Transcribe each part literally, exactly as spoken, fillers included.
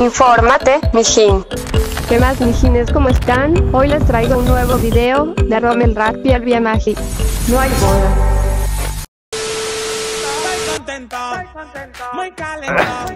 Infórmate, mijín. ¿Qué más, mijines? ¿Cómo están? Hoy les traigo un nuevo video de Rommel Rack Piel Vía Magi. No hay boda. Estoy contento, muy calentado.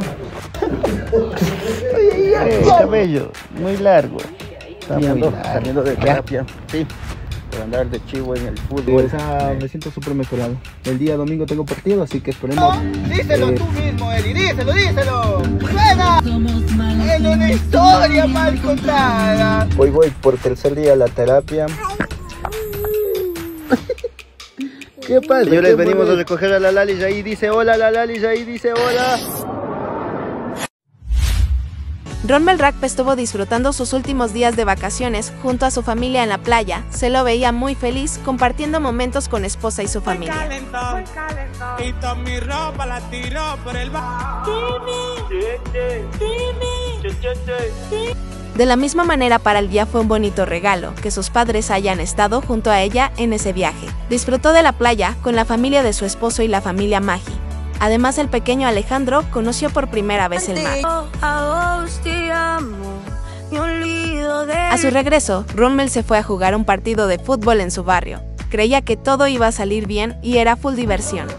El cabello, muy largo. Está muy Saliendo, largo. saliendo de terapia, sí, por andar de chivo en el fútbol. O sea, me siento súper mejorado. El día domingo tengo partido, así que esperemos. Díselo eh, tú mismo, Eli, díselo, díselo. ¡Buena! En una historia mal contada. Hoy voy por tercer día a la terapia. ¿Qué pasa? Señores, ¿Qué venimos mueve? a recoger a la Lali, ahí dice hola, la Lali, ahí dice hola. Rommel Rack estuvo disfrutando sus últimos días de vacaciones junto a su familia en la playa. Se lo veía muy feliz compartiendo momentos con esposa y su Muy familia. calentó, y toda mi ropa la tiró por el bar. De la misma manera, para el día fue un bonito regalo que sus padres hayan estado junto a ella en ese viaje. Disfrutó de la playa con la familia de su esposo y la familia Magi. Además, el pequeño Alejandro conoció por primera vez el mar. A su regreso, Rommel se fue a jugar un partido de fútbol en su barrio. Creía que todo iba a salir bien y era full diversión.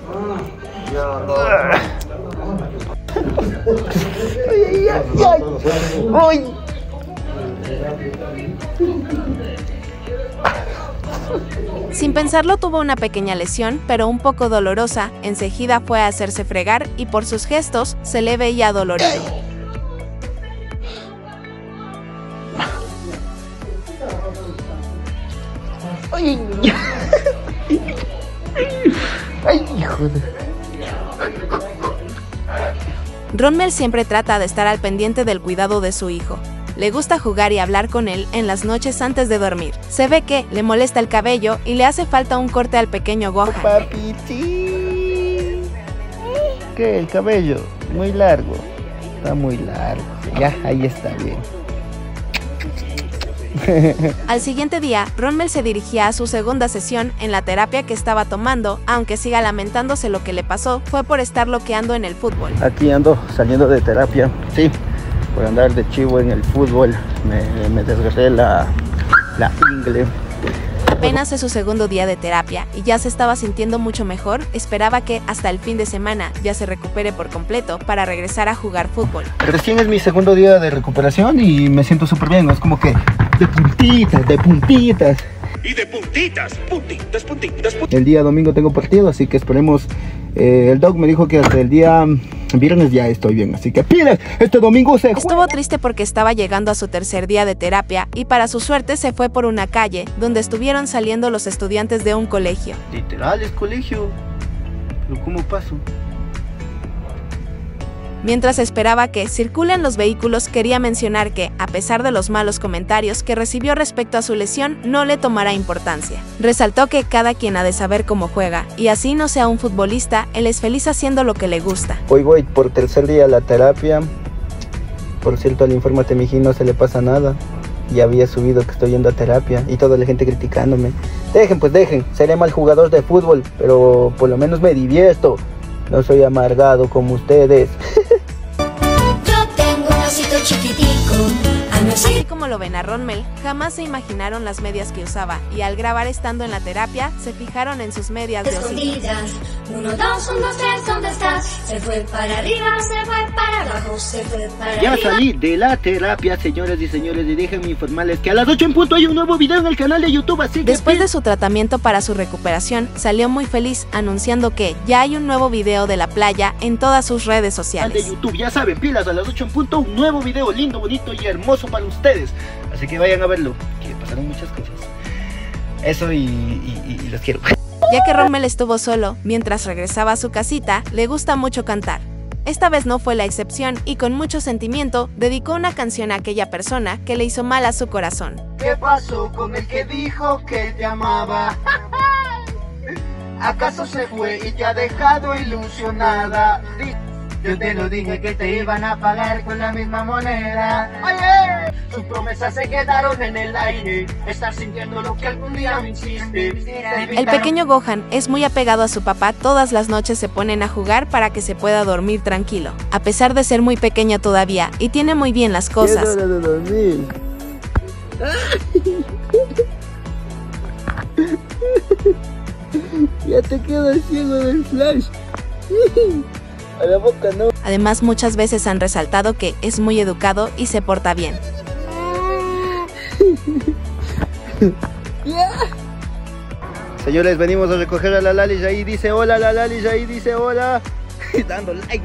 Sin pensarlo, tuvo una pequeña lesión, pero un poco dolorosa. Enseguida fue a hacerse fregar y por sus gestos se le veía dolorido. Ay, ay, hijo de... Rommel siempre trata de estar al pendiente del cuidado de su hijo. Le gusta jugar y hablar con él en las noches antes de dormir. Se ve que le molesta el cabello y le hace falta un corte al pequeño Gohan. Papiti. ¿Qué? El cabello, muy largo. Está muy largo. Ya, ahí está bien. Al siguiente día, Rommel se dirigía a su segunda sesión en la terapia que estaba tomando. Aunque siga lamentándose lo que le pasó, fue por estar loqueando en el fútbol. Aquí ando saliendo de terapia, sí, por andar de chivo en el fútbol. Me, me desgarré la, la ingle. Apenas es su segundo día de terapia y ya se estaba sintiendo mucho mejor. Esperaba que hasta el fin de semana ya se recupere por completo para regresar a jugar fútbol. Recién es mi segundo día de recuperación y me siento súper bien. Es como que de puntitas, de puntitas. Y de puntitas, puntitas, puntitas, puntitas. El día domingo tengo partido, así que esperemos. Eh, el doc me dijo que hasta el día viernes ya estoy bien, así que pilas, este domingo se juega. Estuvo triste porque estaba llegando a su tercer día de terapia y para su suerte se fue por una calle donde estuvieron saliendo los estudiantes de un colegio. Literal es colegio. Pero ¿cómo paso? Mientras esperaba que circulen los vehículos, quería mencionar que, a pesar de los malos comentarios que recibió respecto a su lesión, no le tomará importancia. Resaltó que cada quien ha de saber cómo juega, y así no sea un futbolista, él es feliz haciendo lo que le gusta. Hoy voy por tercer día a la terapia. Por cierto, al Infórmate, mijín, no se le pasa nada. Ya había subido que estoy yendo a terapia y toda la gente criticándome. Dejen, pues dejen, seré mal jugador de fútbol, pero por lo menos me divierto. No soy amargado como ustedes. Yo tengo un osito chiquitico. Así como lo ven a Rommel, jamás se imaginaron las medias que usaba, y al grabar estando en la terapia, se fijaron en sus medias de osito. Escondidas. Uno, dos, uno, tres, ¿dónde estás? Se fue para arriba, se fue para abajo, se fue para Ya arriba. salí de la terapia, señores y señores, y déjenme informarles que a las ocho en punto hay un nuevo video en el canal de YouTube, así que... Después de su tratamiento para su recuperación, salió muy feliz anunciando que ya hay un nuevo video de la playa en todas sus redes de sociales. YouTube, ya saben, pilas, a las ocho en punto, un nuevo video lindo, bonito y hermoso para ustedes. Así que vayan a verlo, que pasaron muchas cosas. Eso y, y, y los quiero. Ya que Rommel estuvo solo, mientras regresaba a su casita, le gusta mucho cantar. Esta vez no fue la excepción y con mucho sentimiento dedicó una canción a aquella persona que le hizo mal a su corazón. ¿Qué pasó con el que dijo que te amaba? ¿Acaso se fue y te ha dejado ilusionada? Yo te lo dije que te iban a pagar con la misma moneda. Oye, tus promesas se quedaron en el aire. Estás sintiendo lo que algún día me hiciste. El pequeño Gohan es muy apegado a su papá. Todas las noches se ponen a jugar para que se pueda dormir tranquilo. A pesar de ser muy pequeño todavía y tiene muy bien las cosas. Es hora de dormir. Ya te quedas ciego del flash. A la boca no. Además, muchas veces han resaltado que es muy educado y se porta bien. Señores, venimos a recoger a la Lali. Ahí dice hola, la Lali ahí dice hola. Dando like.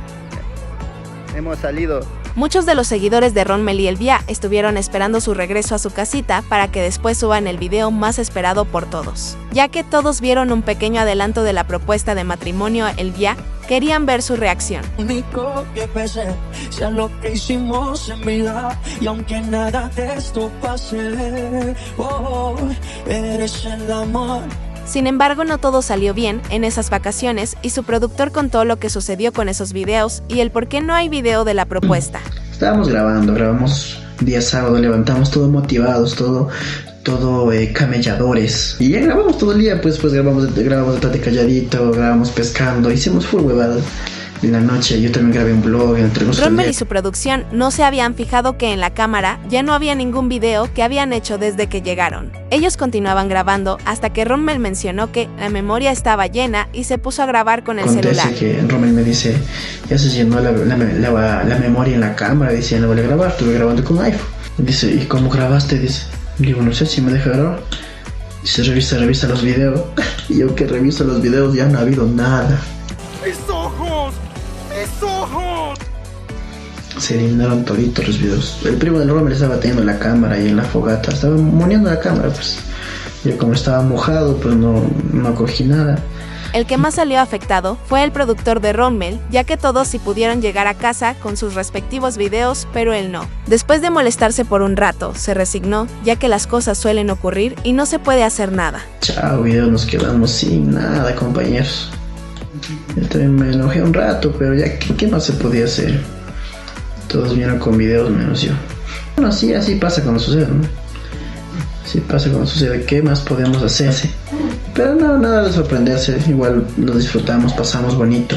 Hemos salido. Muchos de los seguidores de Ronmel y Elvia estuvieron esperando su regreso a su casita para que después suban el video más esperado por todos. Ya que todos vieron un pequeño adelanto de la propuesta de matrimonio a Elvia, querían ver su reacción. Único que pese sea lo que hicimos en vida, y aunque nada de esto pase, oh, eres el amor. Sin embargo, no todo salió bien en esas vacaciones y su productor contó lo que sucedió con esos videos y el por qué no hay video de la propuesta. Estábamos grabando, grabamos día sábado, levantamos todo motivados, todo, todo eh, camelladores. Y ya grabamos todo el día, pues, pues grabamos, grabamos detrás de calladito, grabamos pescando, hicimos full huevadas. En la noche yo también grabé un blog entre nosotros. Ronmel y su producción no se habían fijado que en la cámara ya no había ningún video que habían hecho desde que llegaron. Ellos continuaban grabando hasta que Ronmel mencionó que la memoria estaba llena y se puso a grabar con el Contese celular. Que Ronmel me dice, ya se llenó la, la, la, la memoria en la cámara, dice, no vale grabar, estuve grabando con iPhone. Dice, ¿y cómo grabaste? Dice, digo, no sé si me deja grabar. Dice, revisa, revisa los videos. Y yo que reviso los videos ya no ha habido nada. ¡Mis ojos! ¡Mis ojos! Se eliminaron toditos los videos. El primo del Ronmel estaba teniendo la cámara y en la fogata, estaba moneando la cámara, pues. Yo como estaba mojado, pues no, no cogí nada. El que más salió afectado fue el productor de Ronmel, ya que todos sí pudieron llegar a casa con sus respectivos videos, pero él no. Después de molestarse por un rato, se resignó, ya que las cosas suelen ocurrir y no se puede hacer nada. Chao, video, nos quedamos sin nada, compañeros. Yo también me enojé un rato, pero ya, ¿qué, qué más se podía hacer? Todos vieron con videos menos yo. Bueno, sí, así pasa cuando sucede, ¿no? Así pasa cuando sucede. ¿Qué más podemos hacer? Pero no, nada de sorprenderse. Igual lo disfrutamos, pasamos bonito.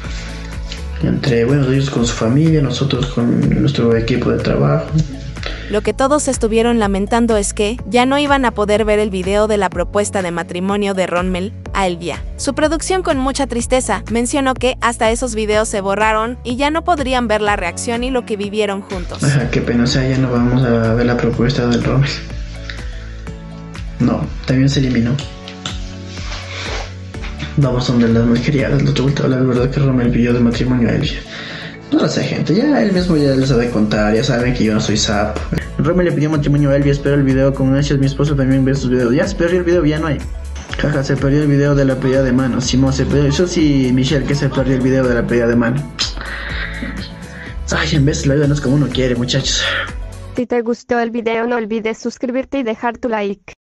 Entre, bueno, ellos con su familia, nosotros con nuestro equipo de trabajo. Lo que todos estuvieron lamentando es que ya no iban a poder ver el video de la propuesta de matrimonio de Ronmel a Elvia. Su producción, con mucha tristeza, mencionó que hasta esos videos se borraron y ya no podrían ver la reacción y lo que vivieron juntos. Ajá, qué pena, o sea, ya no vamos a ver la propuesta del Ronmel. No, también se eliminó. Vamos donde las malcriadas, la otra la verdad que Ronmel pidió de matrimonio a Elvia. No lo sé, gente, ya él mismo ya les sabe contar, ya saben que yo no soy sapo. Ronmel le pidió matrimonio a Elvia, espero el video con Gracias, mi esposo también ve sus videos. Ya se perdió el video, ya no hay. Jaja, se perdió el video de la pedida de mano. Simón se perdió, eso sí, Michelle, que se perdió el video de la pedida de mano. Ay, en vez la vida no es como uno quiere, muchachos. Si te gustó el video no olvides suscribirte y dejar tu like.